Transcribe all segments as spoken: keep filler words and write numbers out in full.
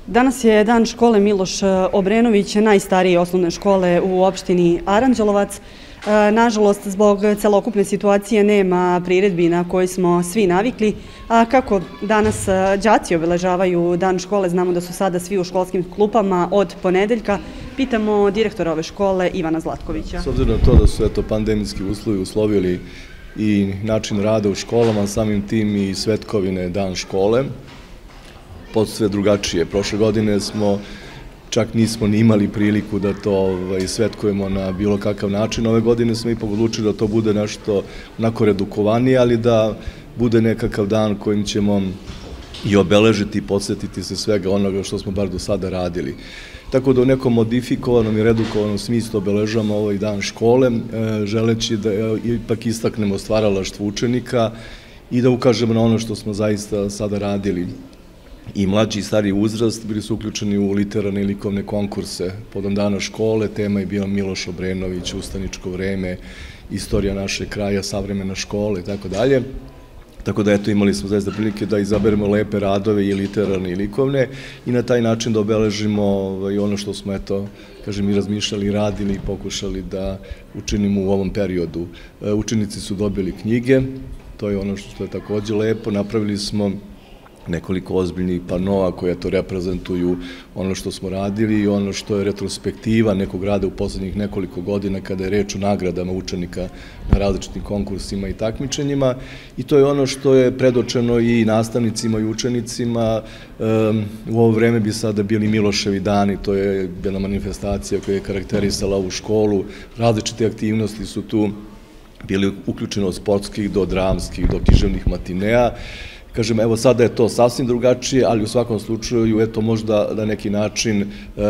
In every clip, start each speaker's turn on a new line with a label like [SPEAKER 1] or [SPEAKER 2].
[SPEAKER 1] Danas je dan škole Miloš Obrenović, najstarije osnovne škole u opštini Aranđelovac. Nažalost, zbog celokupne situacije nema priredbi na koje smo svi navikli. A kako danas đaci obeležavaju dan škole, znamo da su sada svi u školskim klupama od ponedeljka. Pitamo direktora ove škole, Ivana Zlatkovića.
[SPEAKER 2] S obzirom na to da su eto, pandemijski uslovi uslovili i način rada u školama, samim tim i svetkovine dan škole, sve drugačije. Prošle godine smo, čak nismo ni imali priliku da to ovaj, svetkujemo na bilo kakav način. Ove godine smo ipak odlučili da to bude nešto onako redukovanije, ali da bude nekakav dan kojim ćemo i obeležiti i podsjetiti se svega onoga što smo bar do sada radili. Tako da u nekom modifikovanom i redukovanom smislu obeležamo ovaj dan škole, želeći da ipak istaknemo stvaralaštvo učenika i da ukažemo na ono što smo zaista sada radili. I mlađi i stariji uzrast bili su uključeni u literarne i likovne konkurse povodom dana škole. Tema je bila Miloš Obrenović, ustaničko vreme, istorija našeg kraja, savremena škola i tako dalje. Tako da eto imali smo zaista prilike da izaberemo lepe radove i literarne i likovne i na taj način da obeležimo ono što smo eto, kažem, i razmišljali, radili i pokušali da učinimo u ovom periodu. Učenici su dobili knjige, to je ono što je takođe lepo. Napravili smo nekoliko ozbiljnih panoa koje to reprezentuju ono što smo radili i ono što je retrospektiva nekog rada u poslednjih nekoliko godina kada je reč o nagradama učenika na različitim konkursima i takmičenjima. I to je ono što je predočeno i nastavnicima i učenicima. U ovo vreme bi sada bili Miloševi dani, to je jedna manifestacija koja je karakterisala ovu školu. Različite aktivnosti su tu bili uključene od sportskih do dramskih, do književnih matineja. Kažem, evo sada je to sasvim drugačije, ali u svakom slučaju je to možda na neki način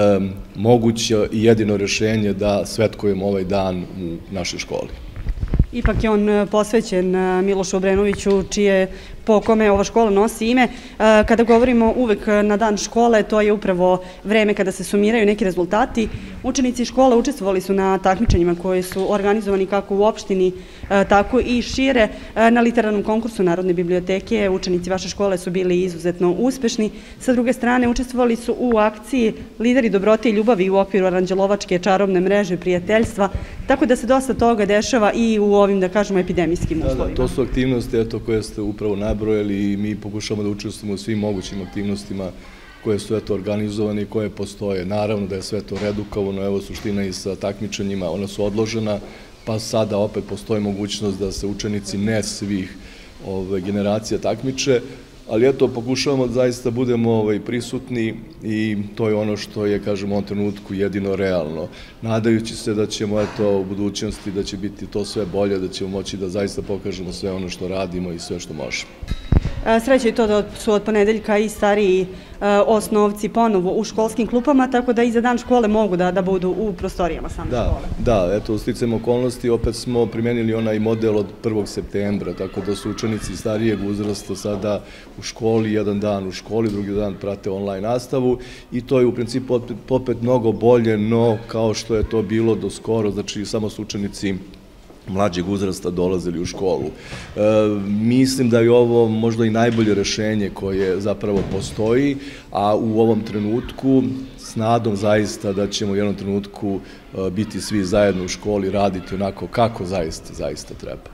[SPEAKER 2] moguće i jedino rešenje da svetkujemo ovaj dan u našoj školi.
[SPEAKER 1] Ipak je on posvećen Milošu Obrenoviću, čije po kome ova škola nosi ime. Kada govorimo uvek na dan škole, to je upravo vreme kada se sumiraju neki rezultati. Učenici škole učestvovali su na takmičenjima koji su organizovani kako u opštini, tako i šire. Na literarnom konkursu Narodne biblioteke učenici vaše škole su bili izuzetno uspešni. Sa druge strane, učestvovali su u akciji Lideri dobrote i ljubavi u okviru Aranđelovačke čarobne mreže prijateljstva, tako da se dosta toga dešava i u ovim, da kažemo, epidemijskim uslovima.
[SPEAKER 2] To su aktivnosti koje ste upravo nabrojali i mi pokušamo da učestvujemo u svim mogućim aktivnostima koje su organizovane i koje postoje. Naravno da je sve to redukovano, evo suština i sa takmičenjima, ona su odložena, pa sada opet postoji mogućnost da se učenici ne svih generacija takmiče, ali eto, pokušavamo da zaista budemo prisutni i to je ono što je, kažem, u ovom trenutku jedino realno. Nadajući se da ćemo, eto, u budućnosti, da će biti to sve bolje, da ćemo moći da zaista pokažemo sve ono što radimo i sve što možemo.
[SPEAKER 1] Sreća je to da su od ponedeljka i stariji osnovci ponovo u školskim klupama, tako da i za dan škole mogu da budu u prostorijama same škole.
[SPEAKER 2] Da, eto, sticajem okolnosti, opet smo primenili onaj model od prvog septembra, tako da su učenici starijeg uzrasta sada u školi, jedan dan u školi, drugi dan prate online nastavu i to je u principu opet mnogo bolje, no kao što je to bilo do skoro, znači samo su učenici mlađeg uzrasta dolazili u školu. Mislim da je ovo možda i najbolje rešenje koje zapravo postoji, a u ovom trenutku s nadom zaista da ćemo u jednom trenutku biti svi zajedno u školi, raditi onako kako zaista, zaista treba.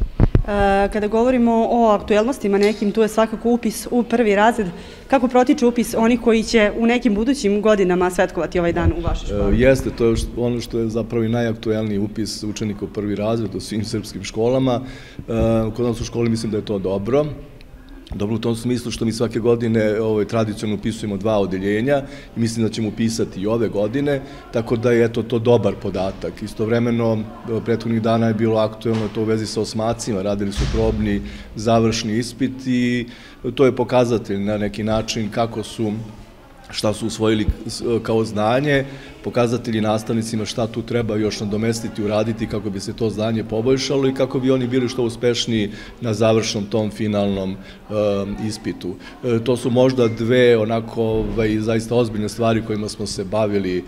[SPEAKER 1] Kada govorimo o aktuelnostima nekim, tu je svakako upis u prvi razred. Kako protiče upis onih koji će u nekim budućim godinama svetkovati ovaj dan u vašoj školi?
[SPEAKER 2] Jeste, to je ono što je zapravo i najaktuelniji upis učenika u prvi razred u svim srpskim školama. Kod nas u školi mislim da je to dobro. Dobro u tom smislu što mi svake godine tradicionalno upisujemo dva odeljenja i mislim da ćemo upisati i ove godine, tako da je to dobar podatak. Istovremeno, prethodnih dana je bilo aktuelno to u vezi sa osmacima, radili su probni završni ispit i to je pokazatelj na neki način kako su, šta su usvojili kao znanje, pokazatelji nastavnicima šta tu treba još nadomestiti, uraditi kako bi se to znanje poboljšalo i kako bi oni bili što uspešniji na završnom tom finalnom ispitu. To su možda dve onako zaista ozbiljne stvari kojima smo se bavili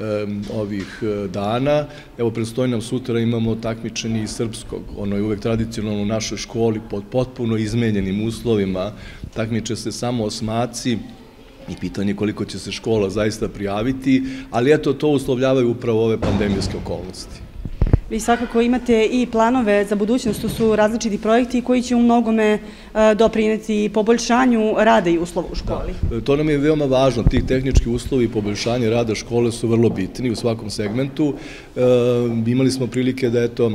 [SPEAKER 2] ovih dana. Evo, predstoji nam sutra, imamo takmičenje iz srpskog. Ono je uvek tradicionalno u našoj školi pod potpuno izmenjenim uslovima. Takmiče se samo osmaci i pitanje koliko će se škola zaista prijaviti, ali eto, to uslovljavaju upravo ove pandemijske okolnosti.
[SPEAKER 1] Vi svakako imate i planove za budućnost, to su različiti projekti koji će u mnogome doprineti poboljšanju rada i uslova u školi.
[SPEAKER 2] Da, to nam je veoma važno, ti tehnički uslovi i poboljšanje rada škole su vrlo bitni u svakom segmentu. E, imali smo prilike da eto,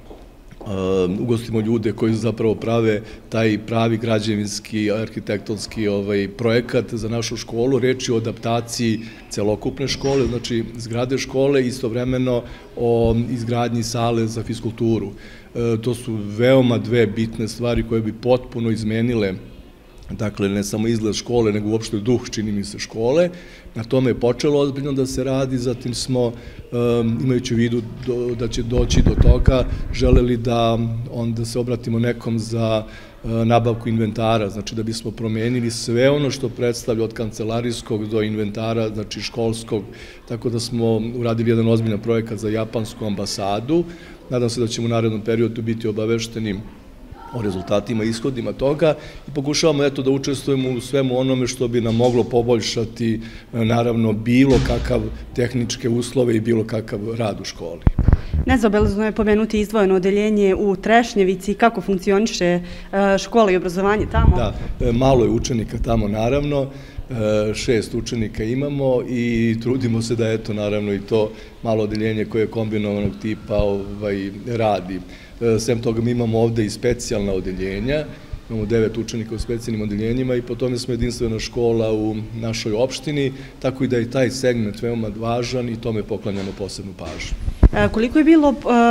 [SPEAKER 2] ugostimo ljude koji zapravo prave taj pravi građevinski, arhitektonski ovaj, projekat za našu školu. Reč je o adaptaciji celokupne škole, znači zgrade škole i istovremeno o izgradnji sale za fiskulturu. E, to su veoma dve bitne stvari koje bi potpuno izmenile, dakle, ne samo izgled škole, nego uopšte duh, čini mi se, škole. Na tome je počelo ozbiljno da se radi, zatim smo, imajući u vidu da će doći do toga, želeli da onda se obratimo nekom za nabavku inventara, znači da bismo promenili sve ono što predstavlja od kancelarijskog do inventara, znači školskog, tako da smo uradili jedan ozbiljan projekat za japansku ambasadu. Nadam se da ćemo u narednom periodu biti obavešteni o rezultatima i ishodima toga i pokušavamo eto da učestvujemo u svemu onome što bi nam moglo poboljšati naravno bilo kakav tehničke uslove i bilo kakav rad u školi.
[SPEAKER 1] Nezaobilazno je pomenuti izdvojeno odeljenje u Trešnjevici. Kako funkcioniše škola i obrazovanje tamo?
[SPEAKER 2] Da, malo je učenika tamo naravno, šest učenika imamo i trudimo se da eto naravno i to malo odeljenje koje je kombinovanog tipa ovaj, radi. Sem toga mi imamo ovde i specijalna odeljenja, imamo devet učenika u specijalnim odeljenjima i po tome smo jedinstvena škola u našoj opštini, tako i da je taj segment veoma važan i tome poklanjamo posebnu pažnju.
[SPEAKER 1] Koliko je bilo,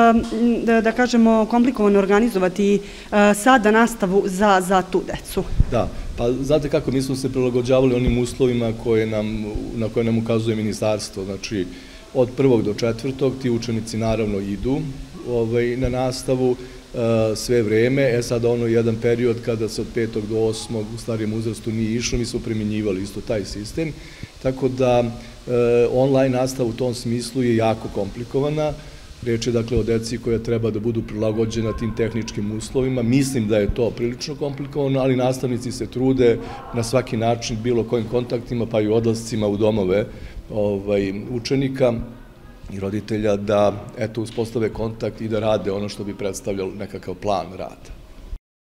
[SPEAKER 1] da kažemo, komplikovano organizovati sada nastavu za tu decu?
[SPEAKER 2] Da, pa znate kako, mi smo se prilagođavali onim uslovima na koje nam ukazuje ministarstvo, znači od prvog do četvrtog ti učenici naravno idu na nastavu sve vreme, e sada ono jedan period kada se od petog do osmog u starijem uzrastu nije išlo, mi smo primjenjivali isto taj sistem, tako da online nastava u tom smislu je jako komplikovana. Reč je dakle o deci koja treba da budu prilagođena tim tehničkim uslovima. Mislim da je to prilično komplikovano, ali nastavnici se trude na svaki način bilo kojim kontaktima, pa i odlascima u domove učenika i roditelja da eto uspostave kontakt i da rade ono što bi predstavljalo nekakav plan rada.